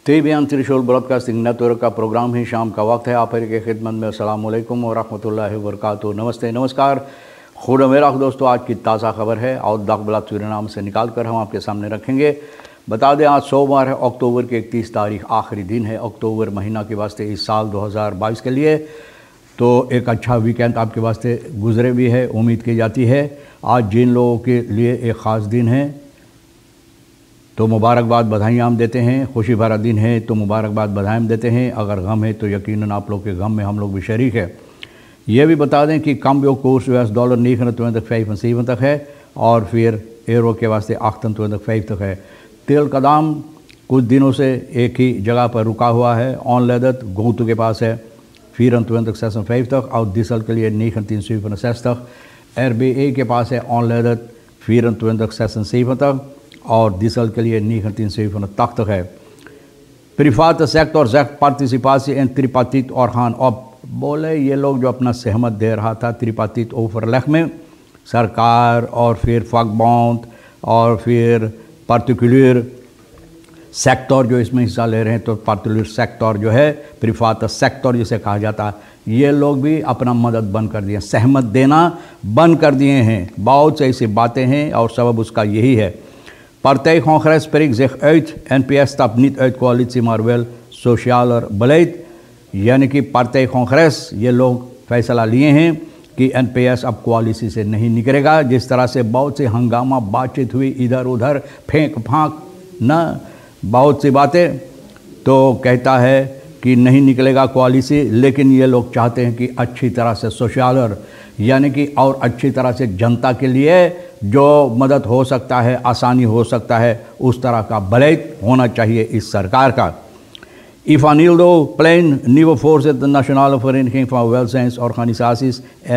TBN Trishul broadcasting network का programme ही शाम का वक्त है। आप की खिदमत में अस्सलाम वालेकुम व रहमतुल्लाहि व बरकातुहू। नमस्ते नमस्कार। खुदा मेरा दोस्तों, आज की ताज़ा खबर है और दाखबला सूरीनाम से निकाल कर हम आपके सामने रखेंगे। बता दें, आज सोमवार है, अक्टूबर की 31 तारीख, आखिरी दिन है अक्टूबर महीना के वास्ते इस साल 2022 के लिए। तो एक अच्छा वीकेंड आपके वास्ते गुजरे भी है, उम्मीद की जाती है। आज जिन लोगों के लिए एक ख़ास दिन है तो मुबारकबाद बधाइयाँ हम देते हैं। खुशी भरा दिन है तो मुबारकबाद बधाई हम देते हैं। अगर गम है तो यकीनन आप लोग के गम में हम लोग भी शरीक है। ये भी बता दें कि कम कोर्स $9.25 है और फिर एरो के वास्ते 28.5 है। तेल का दाम कुछ दिनों से एक ही जगह पर रुका हुआ है। ऑन लेदत गोतु के पास है 24.56 और डीजल के लिए 9.367। RBA के पास है ऑन लेदत 24.76 और डीजल के लिए 9.387 है। Privat sector zegt participatie in tripartite orgaan op। बोले ये लोग जो अपना सहमत दे रहा था त्रिपार्टित ओवरलैप में, सरकार और फिर फकबॉन्ड और फिर पार्टिकुलर सेक्टर जो इसमें हिस्सा ले रहे हैं, तो पार्टिकुलर सेक्टर जो है प्रिवात सेक्टर जिसे कहा जाता है, ये लोग भी अपना मदद बंद कर दिए, सहमत देना बंद कर दिए हैं। बहुत से ऐसी बातें हैं और सबब उसका यही है। Partijcongres spreekt zich uit, NPS stapt niet uit coalitie maar wel socialer beleid। यानी कि पार्टी कांग्रेस ये लोग फैसला लिए हैं कि NPS अब कोaliसी से नहीं निकलेगा। जिस तरह से बहुत से हंगामा बातचीत हुई, इधर उधर फेंक फांक न बहुत सी बातें, तो कहता है कि नहीं निकलेगा कोaliसी, लेकिन ये लोग चाहते हैं कि अच्छी तरह से सोशल यानी कि और अच्छी तरह से जनता के लिए जो मदद हो सकता है, आसानी हो सकता है, उस तरह का बलेद होना चाहिए इस सरकार का। Ivanildo Plein, nieuwe voorzitter de Nationale Vereniging van Welzijnsorganisaties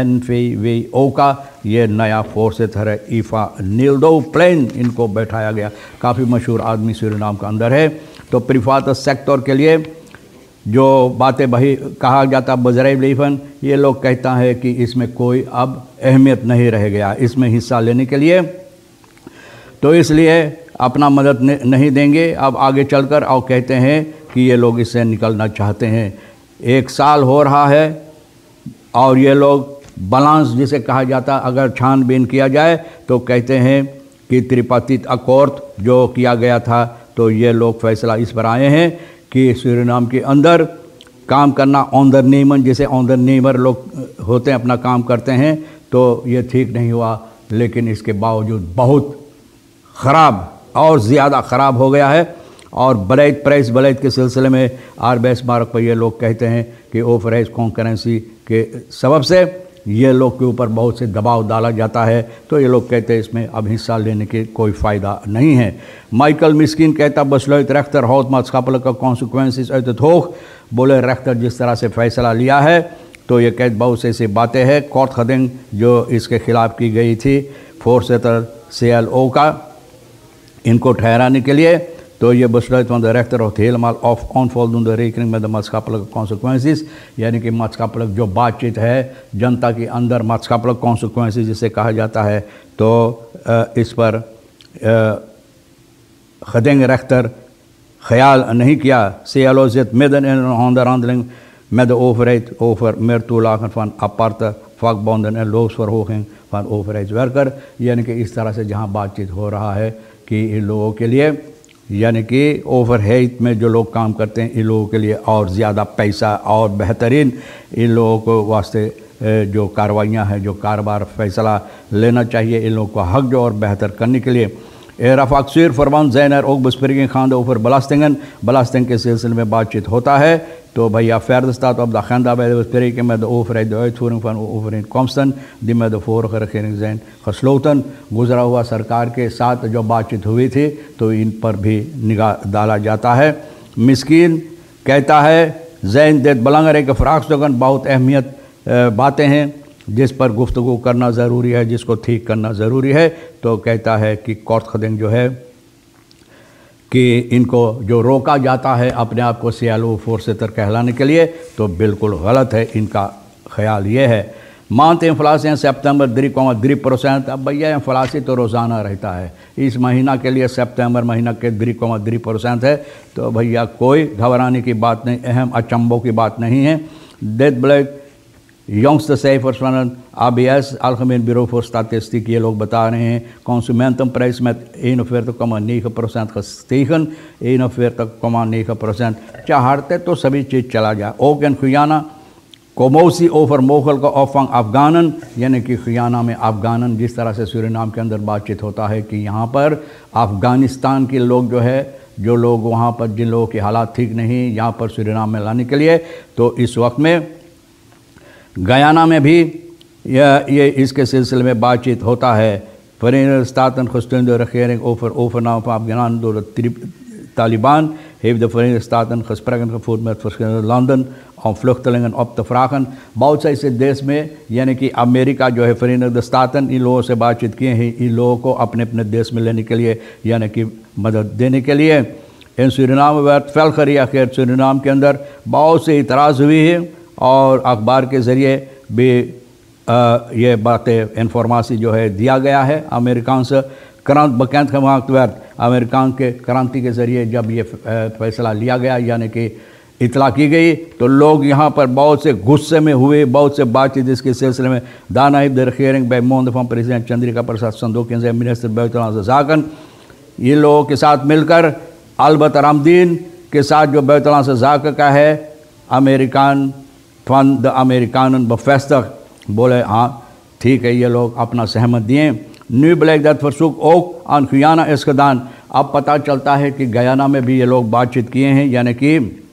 NVWO का ये नया voorzitter है Ivanildo Plein, इनको बैठाया गया। काफ़ी मशहूर आदमी सूरीनाम का अंदर है। तो प्रिवात सेक्टर के लिए जो बातें भाई कहा जाता बजराइब लेफन, ये लोग कहता है कि इसमें कोई अब अहमियत नहीं रह गया इसमें हिस्सा लेने के लिए, तो इसलिए अपना मदद नहीं देंगे अब आगे चलकर। और कहते हैं कि ये लोग इससे निकलना चाहते हैं। एक साल हो रहा है और ये लोग बैलेंस जिसे कहा जाता, अगर छानबीन किया जाए तो कहते हैं कि त्रिपार्टित अकॉर्ड जो किया गया था, तो ये लोग फैसला इस पर आए हैं कि सूरीनाम के अंदर काम करना ऑनरनेमन, जैसे ऑनरनेमर लोग होते हैं अपना काम करते हैं, तो ये ठीक नहीं हुआ। लेकिन इसके बावजूद बहुत ख़राब और ज़्यादा ख़राब हो गया है। और बलैद प्राइस बलैद के सिलसिले में RBS मार्क पर ये लोग कहते हैं कि ओवरराइज कॉन्करेंसी के सबब से ये लोग के ऊपर बहुत से दबाव डाला जाता है, तो ये लोग कहते हैं इसमें अब हिस्सा लेने के कोई फ़ायदा नहीं है। माइकल मिस्किन कहता besluit rechter houdt maatschappelijke consequenties uit het oog। बोले रेख्तर जिस तरह से फ़ैसला लिया है, तो ये कहते बहुत से ऐसी बातें हैं। कोर्ट खदिंग जो इसके ख़िलाफ़ की गई थी voorzitter CLO का, इनको ठहराने के लिए, तो ये besluit van de rechter houdt helemaal of onvoldoende rekening met de maatschappelijke consequenties। यानी कि maatschappelijk जो बातचीत है जनता के अंदर, maatschappelijk consequenties जिसे कहा जाता है, तो इस पर खदिंग रेख्तर ख्याल नहीं किया। CLO zit midden in een onderhandeling met de overheid over meer toelagen van aparte vakbonden en loonsverhoging van overheidswerker। यानी कि इस तरह से जहाँ बातचीत हो रहा है कि इन लोगों के लिए, यानी कि ओवरहेड में जो लोग काम करते हैं, इन लोगों के लिए और ज़्यादा पैसा और बेहतरीन इन लोगों को वास्ते जो कार्रवाइयाँ हैं, जो कारोबार फैसला लेना चाहिए इन लोगों को हक जो और बेहतर करने के लिए। Rafaksuur verband zijn ook besprekingen gaande over belastingen। belasting के सिलसिले में बातचीत होता है। तो भैया verder staat op de agenda bij de bespreking met de overheid de uitvoering van overeenkomsten die met de vorige regering zijn gesloten। गुजरा हुआ सरकार के साथ जो बातचीत हुई थी, तो इन पर भी निगाह डाला जाता है। मिस्किन कहता है zijn dit belangrijke vraagstukken, बहुत अहमियत बातें हैं जिस पर गुफ्तगू करना ज़रूरी है, जिसको ठीक करना ज़रूरी है। तो कहता है कि कोर्ट खदिंग जो है कि इनको जो रोका जाता है अपने आप को CLO फोर्सेटर कहलाने के लिए, तो बिल्कुल गलत है। इनका ख्याल ये है। मंथ इन्फ्लेशन सितंबर 3.3%। अब भैया इन्फ्लेशन तो रोज़ाना रहता है, इस महीना के लिए सितंबर महीना के 3.3% है, तो भैया कोई घबराने की बात नहीं, अहम अचंभों की बात नहीं है। डेथ ब्लैक jongste cijfers van het ABS, Algemeen Bureau voor Statistiek, ये लोग बता रहे हैं consumentenprijs met 41.9% gestegen, 41.9%। चाहते तो सभी चीज़ चला जाए। ook in Guyana commotie over mogelijke opvang Afghanen, यानी कि गुयाना में अफगानन, जिस तरह से सूरीनाम के अंदर बातचीत होता है कि यहाँ पर अफ़गानिस्तान के लोग जो है, जो लोग वहाँ पर जिन लोगों के हालात ठीक नहीं यहाँ पर सूरीनाम में लाने के लिए, तो इस वक्त में गयाना में भी ये इसके सिलसिले में बातचीत होता है। Verenigde Staten gesteunde regering over overname van Afghanistan door de Taliban heeft de Verenigde Staten gesprekken gevoerd met verschillende landen om vluchtelingen op te vragen। बहुत से ऐसे देश में यानी कि अमेरिका जो है Verenigde Staten इन लोगों से बातचीत किए हैं, इन लोगों को अपने अपने देश में लेने के लिए यानी कि मदद देने के लिए। इन Suriname werd fel gereageerd, Suriname के अंदर बहुत से इतराज़ हुई है और अखबार के ज़रिए भी ये बातें इन्फॉर्मेशन जो है दिया गया है। अमेरिकांस क्रांत bekend gemaakt werd, अमेरिकान के क्रांति के ज़रिए जब ये फैसला लिया गया यानी कि इतला की गई, तो लोग यहाँ पर बहुत से गुस्से में हुए, बहुत से बातचीत इसके सिलसिले में। Daarna heeft de regering bij monden van president Chandrika Prasad Santokhi en zijn minister buitenlandse zaken ये लोगों के साथ मिलकर अलबत रामदीन के साथ जो buitenlandse zaken का है अमेरिकान van de Amerikanen bevestigd, बोले हाँ ठीक है, ये लोग अपना सहमत दिए। Nu blijkt dat verzoek ook aan Guyana is gedaan। अब पता चलता है कि गयाना में भी ये लोग बातचीत किए हैं, यानी कि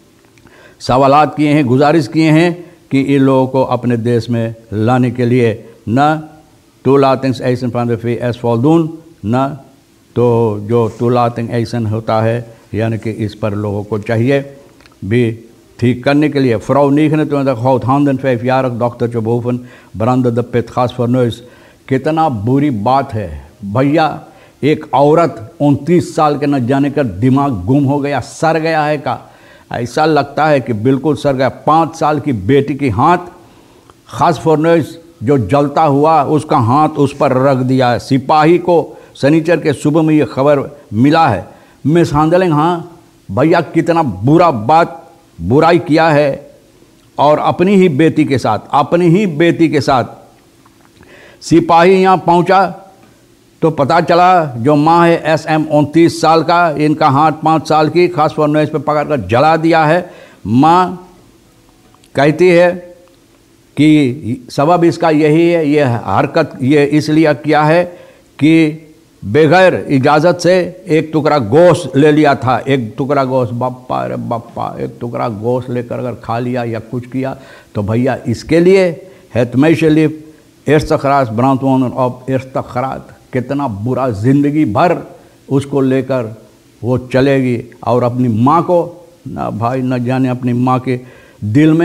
सवालात किए हैं, गुजारिश किए हैं कि इन लोगों को अपने देश में लाने के लिए न toelatingseisen van de VS voldoen, न तो जो toelatingseisen होता है यानी कि इस पर लोगों को चाहिए भी ठीक करने के लिए। Vrouw 29 houdt handen, 5-jarig dochtertje boven brandende pitgasfornuis। कितना बुरी बात है भैया, एक औरत 29 साल के न जाने का दिमाग गुम हो गया, सर गया है का, ऐसा लगता है कि बिल्कुल सर गया। 5 साल की बेटी की हाथ खास फर्नेस जो जलता हुआ उसका हाथ उस पर रख दिया है। सिपाही को शनिचर के सुबह में ये खबर मिला है। मिस हैंडलिंग, हाँ भैया कितना बुरा बात, बुराई किया है और अपनी ही बेटी के साथ सिपाही यहाँ पहुँचा तो पता चला जो माँ है SM 29 साल का, इनका हाथ 5 साल की खास फर्नेस पे पकड़ कर जला दिया है। माँ कहती है कि सबब इसका यही है, ये हरकत ये इसलिए किया है कि बगैर इजाज़त से एक टुकड़ा गोश्त ले लिया था। एक टुकड़ा गोश्त, बाप्पा अरे बाप्पा, एक टुकड़ा गोश्त लेकर अगर खा लिया या कुछ किया तो भैया इसके लिए हैतमैशलिफ इर्तखरात ब्रांतवन ऑफ इर्तखरात, कितना बुरा, ज़िंदगी भर उसको लेकर वो चलेगी और अपनी माँ को ना भाई न जाने अपनी माँ के दिल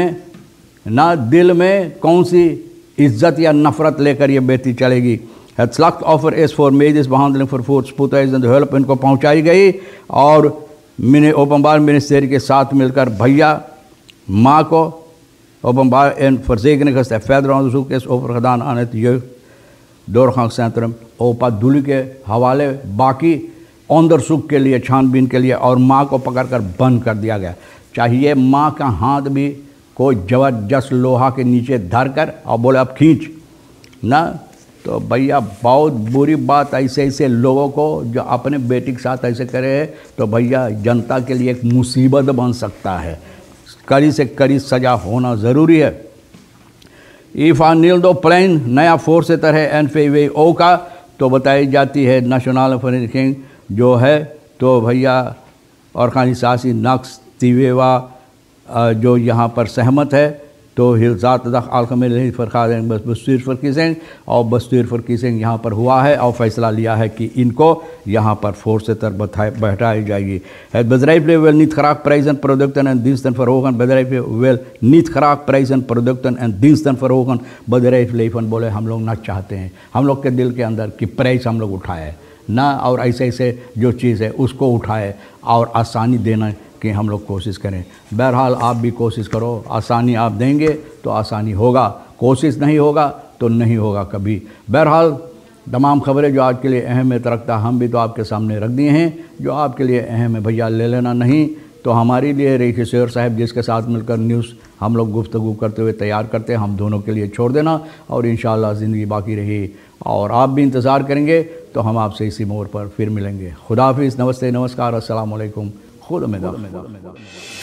में कौन सी इज्जत या नफ़रत लेकर ये बेटी चलेगी। Het slachtoffer is voor medische behandeling vervoerd, spoedeisende hulp इनको पहुंचाई गई और ओpenbaar ministerie के साथ मिलकर भैया माँ को openbaar en verzekering gesteld। verder onderzoek is overgedaan aan het jeugddoorgangscentrum ओपा दुली के हवाले, बाकी onderzoek के लिए, छानबीन के लिए, और माँ को पकड़कर बंद कर दिया गया। चाहिए माँ का हाथ भी कोई जबरदस्त लोहा के नीचे धर कर और बोले अब खींच ना, तो भैया बहुत बुरी बात। ऐसे लोगों को जो अपने बेटी के साथ ऐसे करे तो भैया जनता के लिए एक मुसीबत बन सकता है। कड़ी से कड़ी सज़ा होना ज़रूरी है। ईफा नील्डो प्लेन नया फोर्स तरह NVWO का तो बताई जाती है नेशनल वेरिफिकेशन जो है, तो भैया ऑर्गेनाइजेशन नक्स तीवेवा जो यहाँ पर सहमत है, तो हिलजात दख अलखमेल फरखादें बस्तूरफरकीसेंग और बस्तूरफरकीसेंग यहाँ पर हुआ है और फैसला लिया है कि इनको यहाँ पर फोर्स तर बैठाई जाएगी। Het bedrijf wil niet graag prijzen, producten en diensten verhogen। bedrijf wil niet graag prijzen, producten en diensten verhogen। bedrijfsleven बोले हम लोग ना चाहते हैं, हम लोग के दिल के अंदर कि प्राइस हम लोग उठाए ना, और ऐसे जो चीज़ है उसको उठाए और आसानी देना कि हम लोग कोशिश करें। बहरहाल आप भी कोशिश करो, आसानी आप देंगे तो आसानी होगा। कोशिश नहीं होगा तो नहीं होगा कभी। बहरहाल तमाम खबरें जो आज के लिए अहमियत रखता हम भी तो आपके सामने रख दिए हैं। जो आपके लिए अहम है भैया ले लेना, नहीं तो हमारे लिए रईस शेर साहब जिसके साथ मिलकर न्यूज़ हम लोग गुफ्तगू करते हुए तैयार करते हैं, हम दोनों के लिए छोड़ देना और इंशाअल्लाह ज़िंदगी बाकी रही और आप भी इंतज़ार करेंगे तो हम आपसे इसी मोड़ पर फिर मिलेंगे। खुदा हाफिज़, नमस्ते, नमस्कार, अस्सलाम वालेकुम, खुद में।